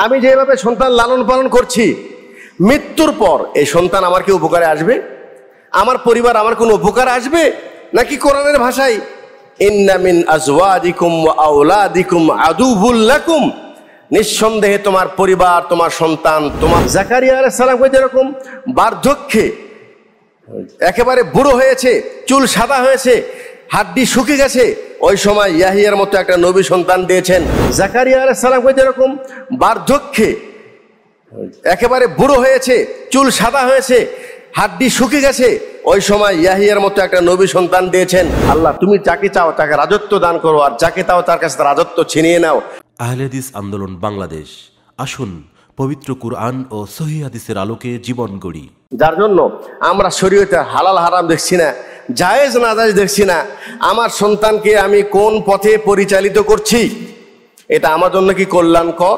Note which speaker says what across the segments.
Speaker 1: আমি যেভাবে সন্তান লালন পালন করছি, মৃত্যুর পর এই সন্তান আমার কি উপকারে আসবে? আমার পরিবার আমার কোনো উপকারে আসবে? নাকি কোরআনের ভাষায় ইন্না মিন আজওয়াজিকুম ওয়া আওলাদিকুম আদুউল লাকুম, নিঃসন্দেহে তোমার পরিবার, তোমার সন্তান, তোমার জাকারিয়া আলাইহিস সালামকে যেরকম বার্ধক্যে একেবারে বুড়ো হয়েছে, চুল সাদা হয়েছে, হাড্ডি শুকিয়ে গেছে, ওই সময় ইয়াহিয়ার মতো একটা নবী সন্তান দিয়েছেন। জাকারিয়া আলাইহিস সালামকে যেরকম বার্ধক্যে একেবারে বুড়ো হয়েছে, চুল সাদা হয়েছে, হাড্ডি শুকিয়ে গেছে, ওই সময় ইয়াহিয়ার মতো একটা নবী সন্তান দিয়েছেন। আল্লাহ তুমি যাকে চাও তাকে রাজত্ব দান করো, আর যাকে চাও তার কাছে রাজত্ব ছিনিয়ে নাও।
Speaker 2: আহলে হাদিস আন্দোলন বাংলাদেশ, আসুন পবিত্র কুরআন ও সহিহ হাদিসের আলোকে জীবন গড়ি।
Speaker 1: যার জন্য আমরা শরীয়তে হালাল হারাম দেখছি না, জায়েজ না জায়েজ দেখছি না, আমার সন্তানকে আমি কোন পথে পরিচালিত করছি, এটা আমার জন্য কি কল্যাণকর?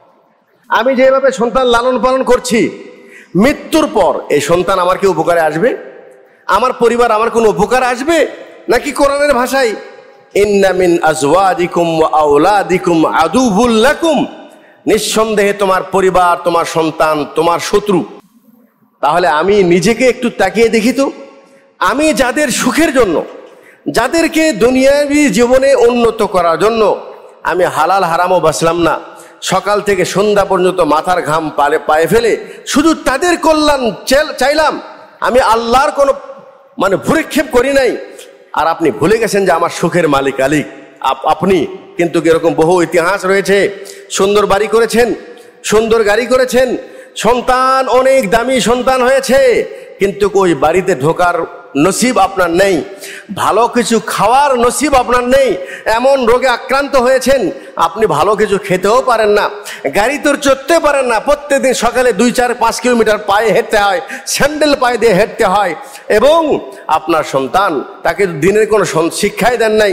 Speaker 1: আমি যেভাবে সন্তান লালন পালন করছি, মৃত্যুর পর এই সন্তান আমার কি উপকারে আসবে? আমার পরিবার আমার কোনো উপকারে আসবে? নাকি কোরআনের ভাষায় ইন্না মিন আজওয়াজিকুম ওয়া আওলাদিকুম আদুউল লাকুম, নিঃসন্দেহে তোমার পরিবার, তোমার সন্তান তোমার শত্রু। তাহলে আমি নিজেকে একটু তাকিয়ে দেখি তো, আমি যাদের সুখের জন্য, যাদেরকে দুনিয়াবী জীবনে উন্নত করার জন্য আমি হালাল হারামও বাঁচলাম না, সকাল থেকে সন্ধ্যা পর্যন্ত মাথার ঘাম পায়ে ফেলে শুধু তাদের কল্যাণ চাইলাম, আমি আল্লাহর কোনো ভূরিক্ষেপ করি নাই। আর আপনি ভুলে গেছেন যে আমার সুখের মালিক আলিক আপনি। কিন্তু এরকম বহু ইতিহাস রয়েছে, সুন্দর বাড়ি করেছেন, সুন্দর গাড়ি করেছেন, সন্তান অনেক দামি সন্তান হয়েছে, কিন্তু ওই বাড়িতে ঢোকার নসিব আপনার নেই, ভালো কিছু খাওয়ার নসিব আপনার নেই, এমন রোগে আক্রান্ত হয়েছেন আপনি ভালো কিছু খেতেও পারেন না, গাড়ি তোর চড়তে পারেন না, প্রত্যেকদিন সকালে 2-4-5 কিলোমিটার পায়ে হেঁটতে হয়, স্যান্ডেল পায়ে দিয়ে হেঁটতে হয়, এবং আপনার সন্তান তাকে দিনের কোনো শিক্ষাই দেন নাই।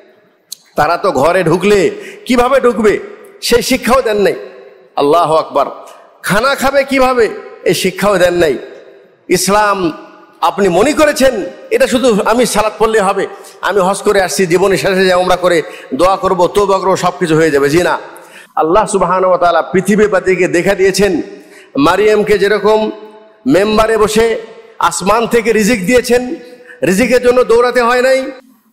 Speaker 1: তারা তো ঘরে ঢুকলে কিভাবে ঢুকবে সেই শিক্ষাও দেন নাই। আল্লাহু আকবার। খানা খাবে কিভাবে এই শিক্ষাও দেন নাই। ইসলাম আপনি মনে করেছেন এটা শুধু আমি সালাত পড়লে হবে, আমি হজ করে আসছি, জীবনে শেষে যে উমরা করে দোয়া করবো, তওবা করবো, সব কিছু হয়ে যাবে। জি না, আল্লাহ সুবহানাহু ওয়া তাআলা পৃথিবীবাসীকে দেখা দিয়েছেন, মারিয়ামকে যেরকম মেম্বারে বসে আসমান থেকে রিজিক দিয়েছেন, রিজিকের জন্য দৌড়াতে হয় নাই।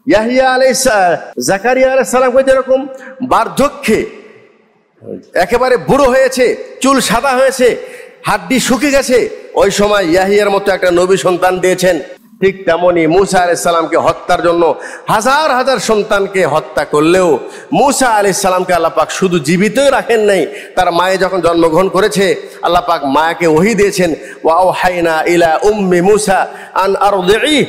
Speaker 1: জাকারিয়া আলাইহিস সালামকে যেরকম বার্ধক্যে একেবারে বুড়ো হয়েছে, চুল সাদা হয়েছে, হাড্ডি শুকিয়ে গেছে, ওই সময় ইয়াহিয়ার মতো একটা নবী সন্তান দিয়েছেন। ঠিক তেমনি মুসা আলাইহিস সালামকে হত্যার জন্য হাজার হাজার সন্তানকে হত্যা করলেও মুসা আলাইহিস সালামকে আল্লাহ পাক শুধু জীবিতই রাখেন নাই, তার মায়ে যখন জন্মগ্রহণ করেছে আল্লাহ পাক মায়াকে ওহী দিয়েছেন, ওয়া আওহাইনা ইলা উম্মি মুসা আন আরদিই,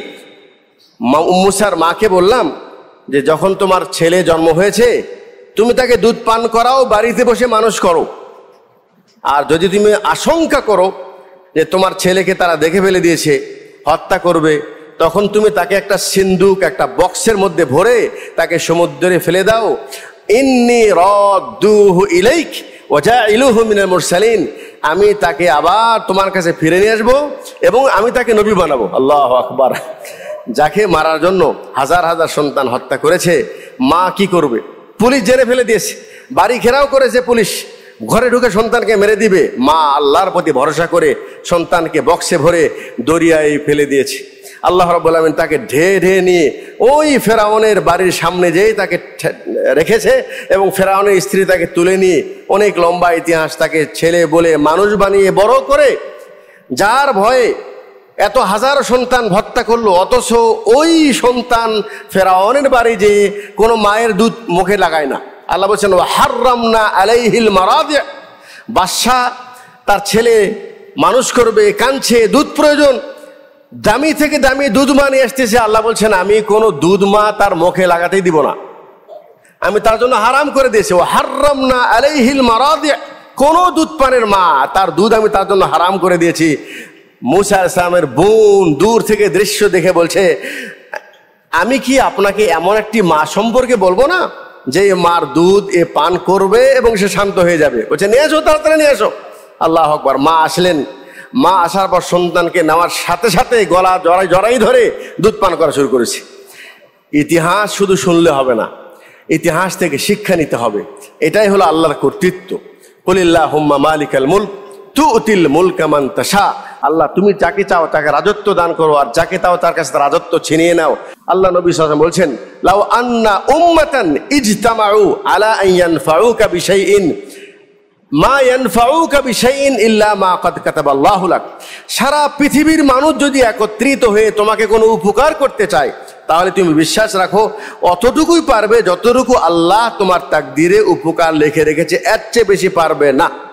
Speaker 1: মুসার মাকে বললাম যে যখন তোমার ছেলে জন্ম হয়েছে তুমি তাকে দুধ পান করাও, বাড়িতে বসে মানুষ করো, আর যদি তুমি আশঙ্কা করো যে তোমার ছেলেকে তারা দেখে ফেলে দিয়েছে, হত্যা করবে, তখন তুমি তাকে একটা সিন্দুক, একটা বক্সের মধ্যে ভরে তাকে সমুদ্রে ফেলে দাও। ইন্নী রাদ্দুহু ইলাইক ওয়া জাইলুহু মিনাল মুরসালিন, আমি তাকে আবার তোমার কাছে ফিরে নিয়ে আসবো এবং আমি তাকে নবী বানাবো। আল্লাহু আকবার। যাকে মারার জন্য হাজার হাজার সন্তান হত্যা করেছে, মা কি করবে? পুলিশ জেনে ফেলে দিয়েছে, বাড়ি ঘেরাও করেছে পুলিশ, ঘরে ঢুকে সন্তানকে মেরে দিবে। মা আল্লাহর প্রতি ভরসা করে সন্তানকে বক্সে ভরে দরিয়ায় ফেলে দিয়েছে। আল্লাহ রাব্বুল আলামিন তাকে ঢেয়ে নিয়ে ওই ফেরাউনের বাড়ির সামনে যেয়ে তাকে রেখেছে, এবং ফেরাউনের স্ত্রী তাকে তুলে নিয়ে অনেক লম্বা ইতিহাস, তাকে ছেলে বলে মানুষ বানিয়ে বড় করে, যার ভয়ে এত হাজার সন্তান হত্যা করলো, অথচ ওই সন্তান ফেরাউনের বাড়ি যে কোনো মায়ের দুধ মুখে লাগায় না। আল্লাহ বলছেন হাররামনা আলাইহিল মারাদি', বাদশা তার ছেলে মানুষ করবে, কাঁদছে, দুধ প্রয়োজন, দামি থেকে দামি দুধ মা নিয়ে আসতেছে। আল্লাহ বলছেন আমি কোনো দুধ মা তার মুখে লাগাতেই দিব না, আমি তার জন্য হারাম করে দিয়েছি। ও হাররামনা আলাইহিল মারাদি', কোনো দুধ পানের মা তার দুধ আমি তার জন্য হারাম করে দিয়েছি। মুসা আলাইহিস সালামের বোন দূর থেকে দৃশ্য দেখে বলছে আমি কি আপনাকে এমন একটি মা সম্পর্কে বলবো না যে মার দুধ এ পান করবে এবং সে শান্ত হয়ে যাবে? বলছে নিয়ে আসো, তাড়াতাড়ি নিয়ে আসো। আল্লাহু আকবার। মা আসলেন, মা আসার পর সন্তানকে নেওয়ার সাথে সাথে গলা জড়াই ধরে দুধ পান করা শুরু করেছে। ইতিহাস শুধু শুনলে হবে না, ইতিহাস থেকে শিক্ষা নিতে হবে। এটাই হলো আল্লাহর কর্তৃত্ব। কুলিল্লাহুম্মা মালিকাল মুলক তুতিল মুলকা মান তাশা। আল্লাহ তুমি যাকে চাও তাকে রাজত্ব দান করো, আর যাকে চাও তার কাছে রাজত্ব ছিনিয়ে নাও। আল্লাহ নবী সাল্লাল্লাহু আলাইহি ওয়াসাল্লাম বলছেন, লাউ আন্না উম্মাতান ইজতামাউ আলা আন ইয়ানফাউকা বিশাইইন মা ইয়ানফাউকা বিশাইইন ইল্লা মা ক্বাদ কাতাবাল্লাহু লাক। সারা পৃথিবীর মানুষ যদি একত্রিত হয়ে তোমাকে কোনো উপকার করতে চায়, তাহলে তুমি বিশ্বাস রাখো অতটুকুই পারবে যতটুকু আল্লাহ তোমার তাকদীরে উপকার লিখে রেখেছে, এর চেয়ে বেশি পারবে না।